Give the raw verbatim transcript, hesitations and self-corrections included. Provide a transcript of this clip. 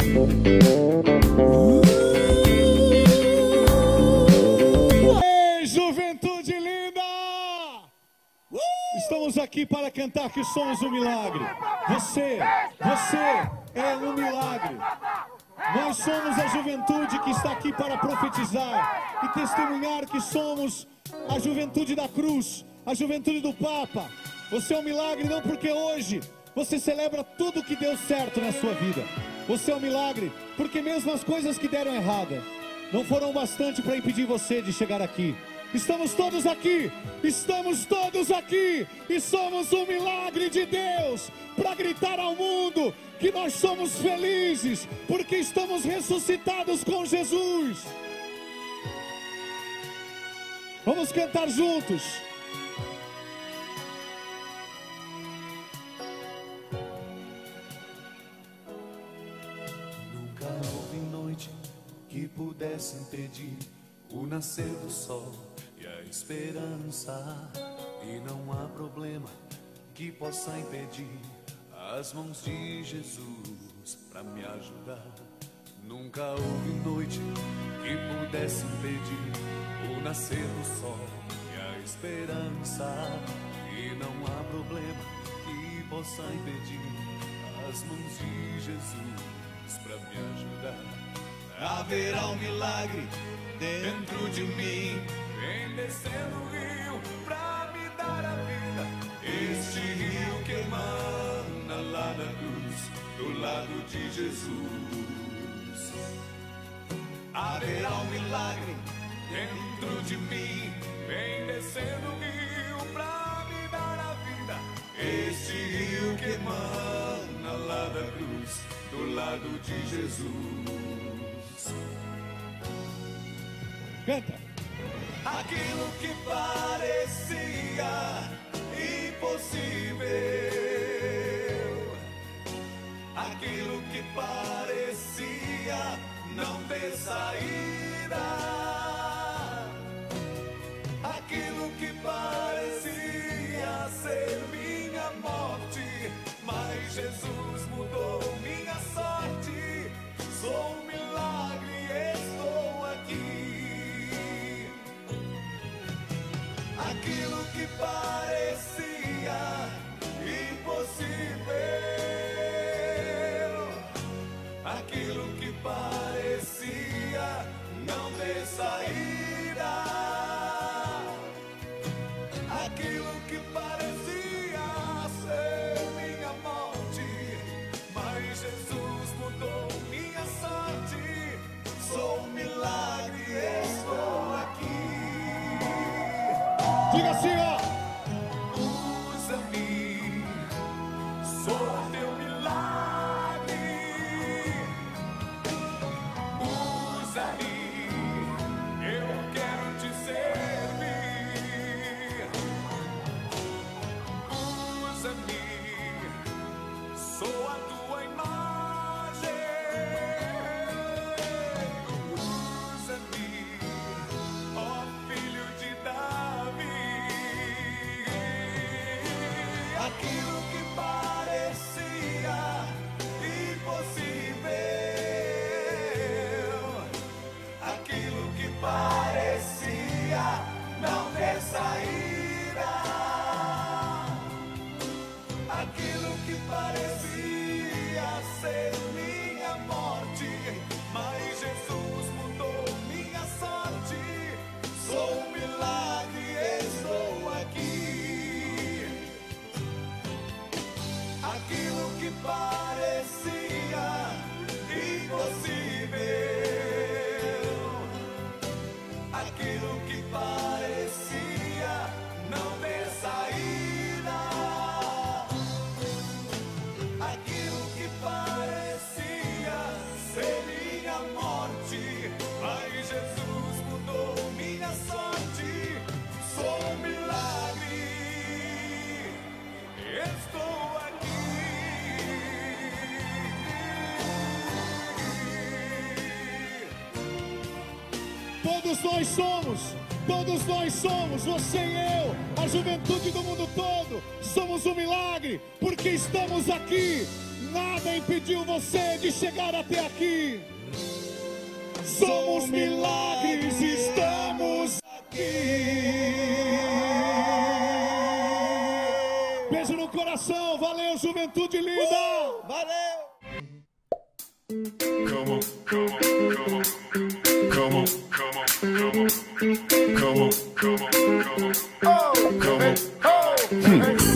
Ei, juventude linda! Estamos aqui para cantar que somos um milagre. Você, você é um milagre. Nós somos a juventude que está aqui para profetizar e testemunhar que somos a juventude da cruz, a juventude do Papa. Você é um milagre não porque hoje você celebra tudo que deu certo na sua vida. Você é um milagre porque mesmo as coisas que deram errada não foram bastante para impedir você de chegar aqui. Estamos todos aqui, estamos todos aqui e somos um milagre de Deus para gritar ao mundo que nós somos felizes porque estamos ressuscitados com Jesus. Vamos cantar juntos. Nunca houve noite que pudesse impedir o nascer do sol e a esperança, e não há problema que possa impedir as mãos de Jesus para me ajudar. Nunca houve noite que pudesse impedir o nascer do sol e a esperança, e não há problema que possa impedir as mãos de Jesus para me ajudar. Haverá um milagre dentro de mim, vem descendo o rio pra me dar a vida. Este rio que emana lá da cruz, do lado de Jesus. Haverá um milagre dentro de mim, vem descendo o rio pra me dar a vida. Este rio que emana lá da cruz, do lado de Jesus. Canta. Aquilo que parecia impossível, aquilo que parecia não ter saída, aquilo que parecia ser minha morte, mas Jesus mudou minha sorte. Sou um milagre, estou aqui. Aquilo que parecia impossível, aquilo que parecia não ter saída, aquilo que parecia ser minha morte, mas Jesus mudou minha sorte. Sou um milagre, estou aqui. Diga assim, ó. Usa-me, sou teu milagre. Usa-me, eu quero te servir. Usa-me, sou a tua imagem. Usa-me, ó filho de Davi. Aquilo que parecia impossível, aquilo que parecia não ter saída, aquilo que parecia ser minha morte, mas Jesus mudou minha sorte. Sou um milagre, estou aqui. Aquilo que parecia impossível, aquilo que parecia não ter saída, aquilo que parecia ser minha morte, mas Jesus mudou minha sorte. Sou um milagre, estou aqui. Todos nós somos, todos nós somos, você e eu, a juventude do mundo todo, somos um milagre, porque estamos aqui, Nada impediu você de chegar até aqui. Somos milagres, estamos aqui. Beijo no coração, valeu, juventude linda. Uh, valeu. Come on, come on, come on, come on, come on, come on, come on, come on, come on, oh, come on, oh.